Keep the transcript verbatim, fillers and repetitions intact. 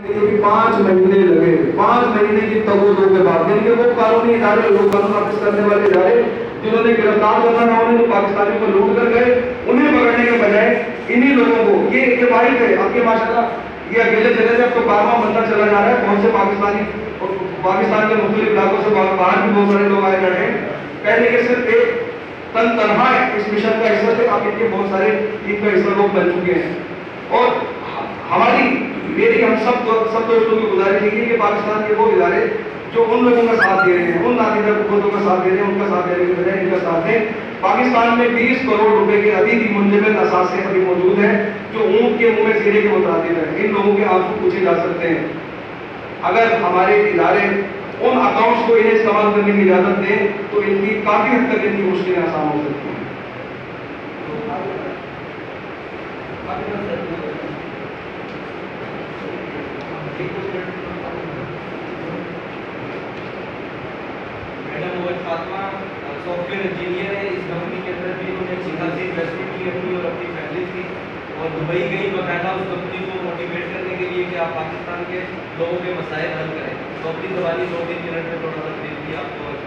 पांच महीने लगे, पांच महीने की तगोदो के बाद यानी कि वो कानूनी इदारे, लोग कानून नाफिज करने वाले इदारे जिन्होंने गिरफ्तार करना था, उन्हें जो पाकिस्तानियों को लूट कर गए, उन्हें पकड़ने के बजाय इन्हीं लोगों को, ये ये वाइट है आपके माशाल्लाह, ये अकेले चले से अब तो कारवां बनता चला जा रहा है। बहुत से पाकिस्तानी और पाकिस्तान के मुख्तलिफ इलाकों से बाहर भी बहुत सारे लोग आए बैठे, पहले के सिर्फ एक तन तनहा इस मिशन का हिस्सा थे, अब इनके बहुत सारे इनका हिस्सा लोग बन चुके हैं। और हमारी मेरी हम सब सब दोस्तों की गुजारिश है कि पाकिस्तान के वो इदारे जो उन लोगों का साथ दे रहे हैं, उन नादीदा हुकूमतों का साथ दे रहे हैं, उनका साथ देने के बजाय इनका साथ दें। पाकिस्तान में बीस करोड़ रुपए के अभी भी मुंजमद असासे अभी मौजूद हैं जो ऊँट के मुंह में जीरे के मुताबिक है। इन लोगों के आंसू पूछे जा सकते हैं। अगर हमारे इदारे उन अकाउंट्स को इन्हें इस्तेमाल करने की इजाजत दें तो इनकी काफी हद तक इनकी मुश्किलें आसान हो सकती हैं। Madam Mohammad Fatima software engineer है, इस कंपनी के अंदर भी उन्होंने अच्छी खासी इन्वेस्टमेंट की अपनी और अपनी फैमिली की, और दुबई गई बाकायदा उस कंपनी को मोटिवेट करने के लिए कि आप पाकिस्तान के लोगों के मसाइल हल करें। तो अपनी जबानी दो तीन मिनट में थोड़ा सा देख लिया आपको।